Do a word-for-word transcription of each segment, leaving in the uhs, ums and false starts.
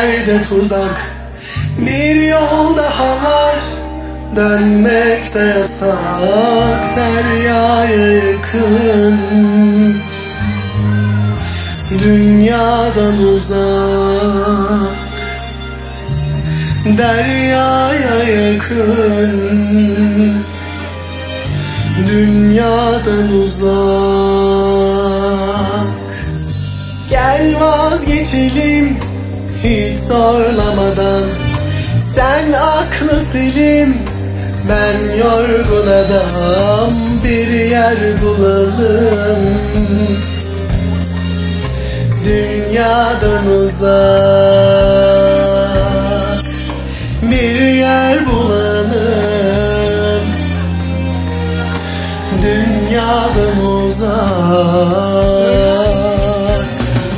yerde tuzak. Bir yol daha var, dönmek de yasak. Deryaya yakın, dünyadan uzak. Deryaya yakın, dünyadan uzak. Gel vazgeçelim hiç zorlamadan. Sen aklı selim, ben yorgun adam. Bir yer bulalım, dünyadan uzak. Bir yer bulalım, dünyadan uzak.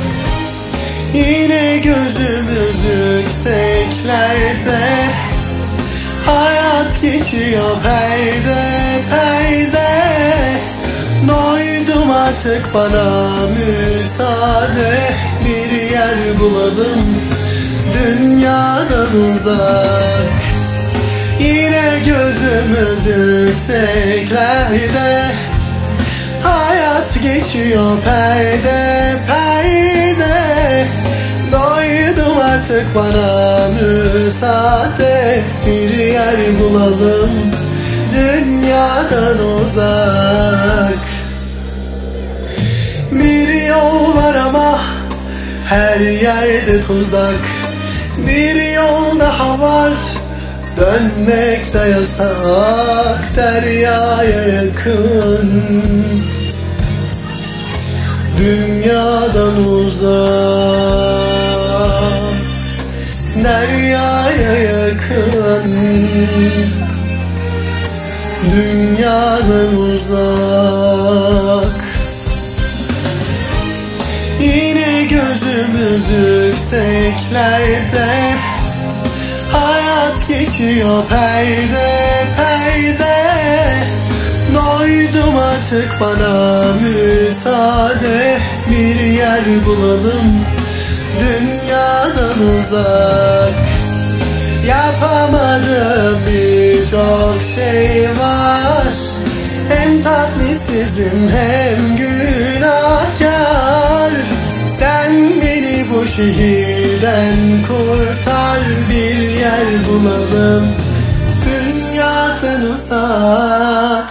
Yine gözümüz yükseklerde, hayat geçiyor perde perde. Doydum artık, bana müsaade. Bir yer bulalım, dünyadan uzak. Yine gözümüz yükseklerde, hayat geçiyor perde perde. Doydum artık, bana müsaade. Bir yer bulalım, dünyadan uzak. Bir yol var ama her yerde tuzak. Bir yol daha var, dönmek de yasak. Deryaya yakın, dünyadan uzak. Deryaya yakın, dünyadan uzak. Yine gözümüz yükseklerde, hayat geçiyor perde perde. Doydum artık, bana müsaade. Bir yer bulalım, dünyadan uzak. Yapamadım birçok şey var, hem tatminsizim hem günahkar. Sen beni bu şehirden kurtar. Bir yer bulalım, dünyadan uzak.